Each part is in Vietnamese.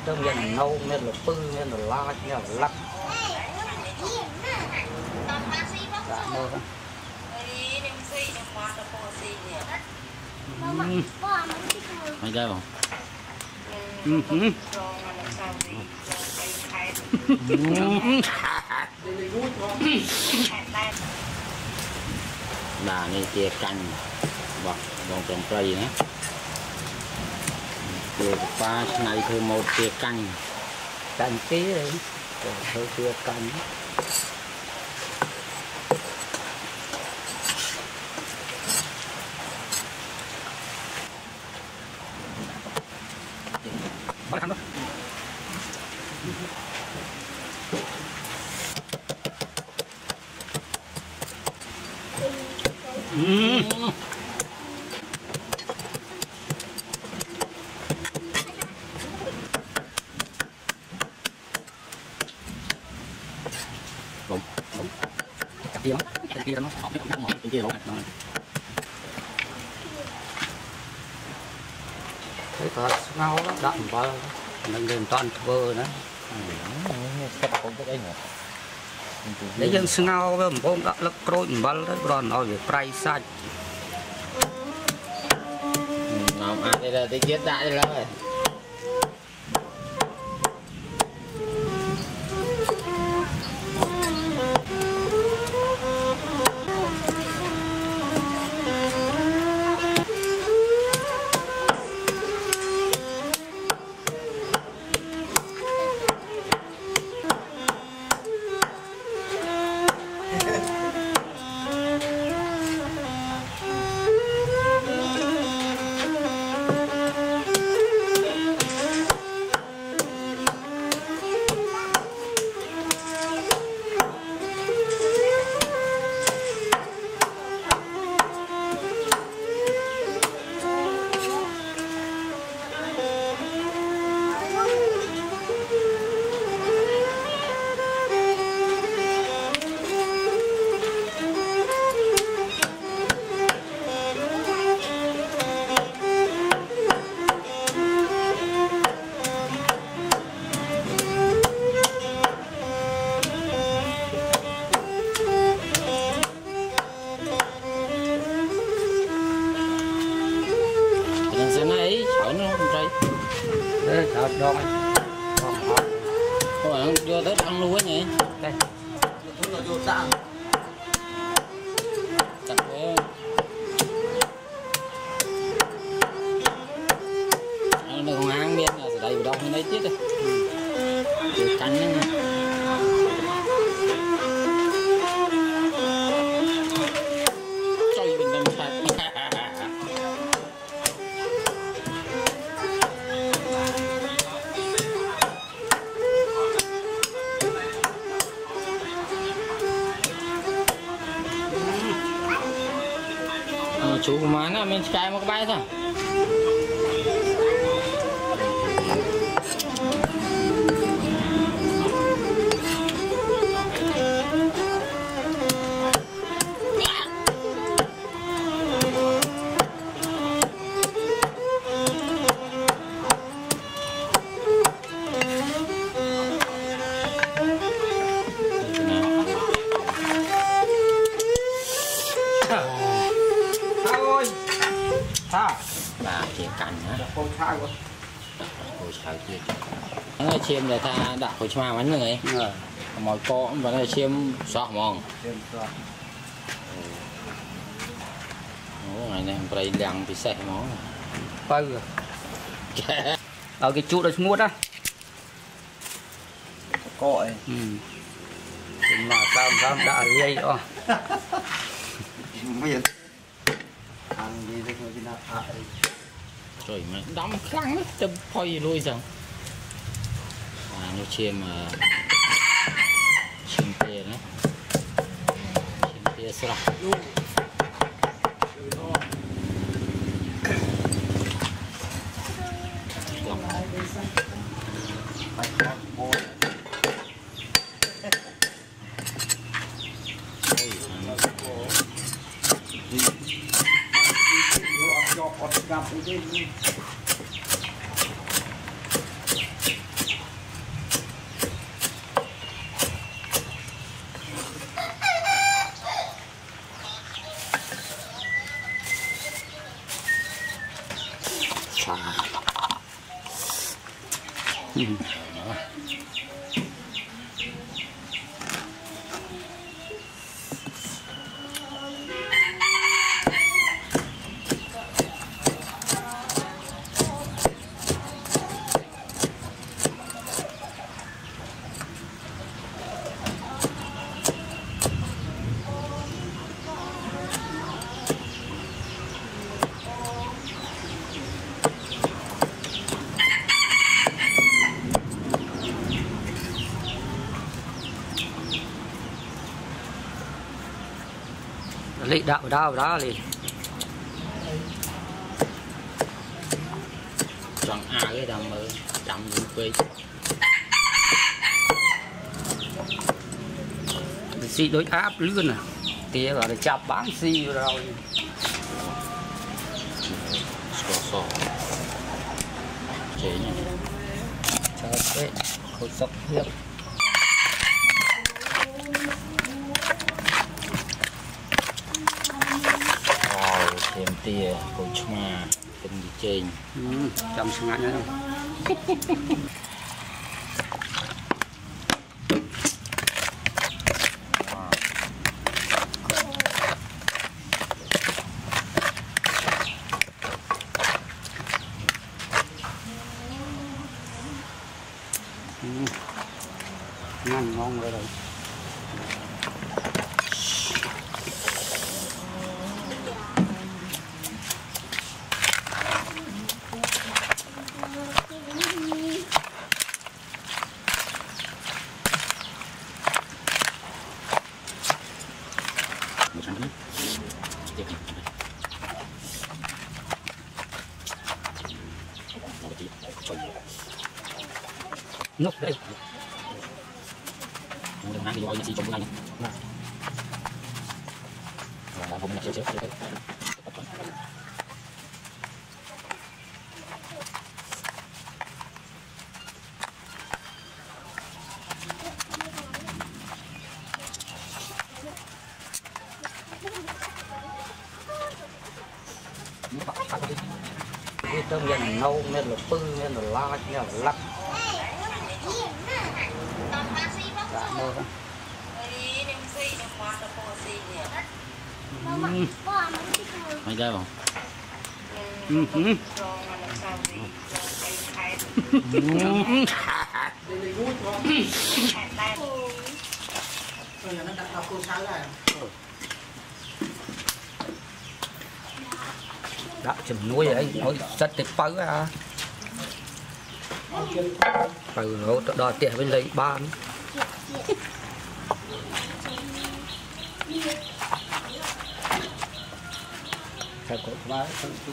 trong dân nâu nên là pư nên là la nên là lắc dạ mơ đó mày chơi không đà này chia canh bọc vòng tròn cây nữa chia pha này thôi một chia canh tí đấy thôi chia canh bắt thằng đó đúng cái kia nó học cái một cái kia rồi cái thật ngao đó đậm vào nâng lên toàn vơ nữa đấy dân ngao với một con đã lắc trôi bal đấy còn nói về price sai ngọc ăn đây là tí chết đại rồi đòn thôi vô tới ăn luôn á nhỉ đây cũng là vô sang chặt với nó còn ăn miên là sẽ đầy vào đâu như đấy tiết rồi cắn nha chơi bên trong sạch chú mà nó mình cài một cái thôi bà chia cành hả? con trai quá. Ôi trời kia. Nó chiêm để ta đặt hồi cho bánh này. Mọi con và nó chiêm sọ mòn. Ngày này bây lăng bị sạch món. Bơ. Ở cái chút đó mua đó. Cội. Mà sao đã lây đó. Miền. Ăn gì thế thôi chứ nào. Trời mày đóng khăn nó châm phơi lui rằng. Nó chiêm tiền đấy. Chiêm tiền sra. Lị đạo đó liền chọn cái đầm mơ chậm những quê xì đối áp lươn à tía gọi là chạp bán xì rồi sò chế này cho thế khối sọc hiệp thêm tia khối chma từng đi trên chăm sưng ngại nhá ngon ngon rồi nước đây đừng ăn thì gọi gì trong này và vùng này xíu cái tôm nhân nâu nên là pư nên là la nên là lắc mày ra không? đã chừng nuôi vậy nói rất tuyệt vời à từ hỗ trợ đòi tiền bên lấy ban theo cột má phân chú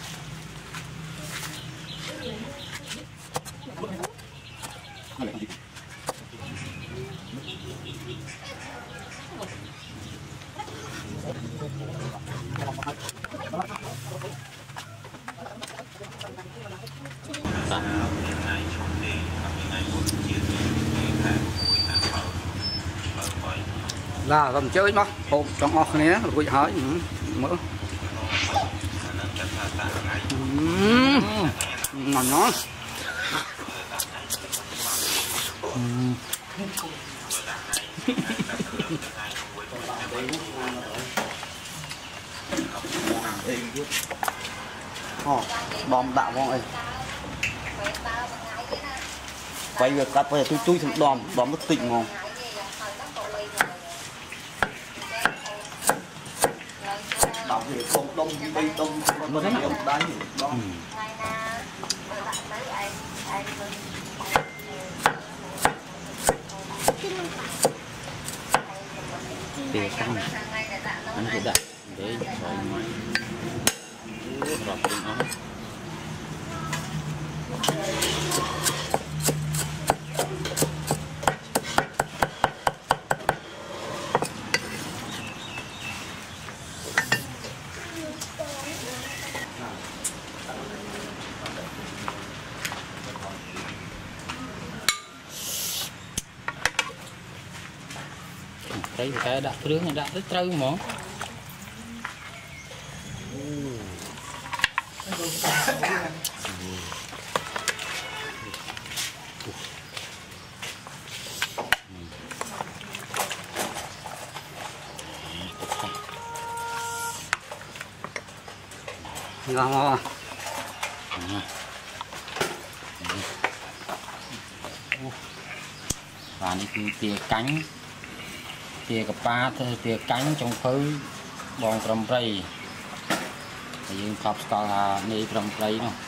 là làm chơi nó hộp trong ngọt này nó quỵ hỏi mỡ ngon nó đom đạo con ơi quay việc cắt bây giờ tôi đom mất tịnh ngon đọc thì không đông đi đây đông nó rất nhiều đấy tỉa căng anh sẽ đặt để thoải mái rọt lên nó đây cái đặt rướng đã rất trâu mà ngon và nàyคือtia cánh tia cặp ba tia cánh trong phứ bòn trầm rây thì khắp scala này trầm rây nó